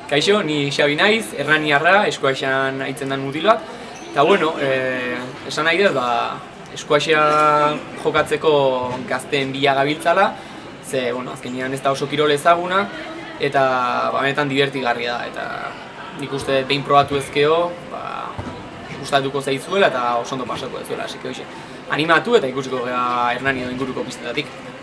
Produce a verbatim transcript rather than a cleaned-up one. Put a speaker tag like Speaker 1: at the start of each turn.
Speaker 1: Kaixo, ni Xabi naiz, Hernaniarra, eskuaxean aitzen den mutiloak. Eta bueno, eh, esan nahi dut, ba, eskuaxea jokatzeko gazteen bila gabiltzala, ze, bueno, azkenean ez da oso kirol ezaguna, eta ba, benetan divertigarria da, eta nik uste behin probatu ezkeo, ba, gustatuko zaizuela eta oso ondo pasako ez duela, así que hoxe, animatu eta ikusiko gara Hernani edo inguruko pistetatik.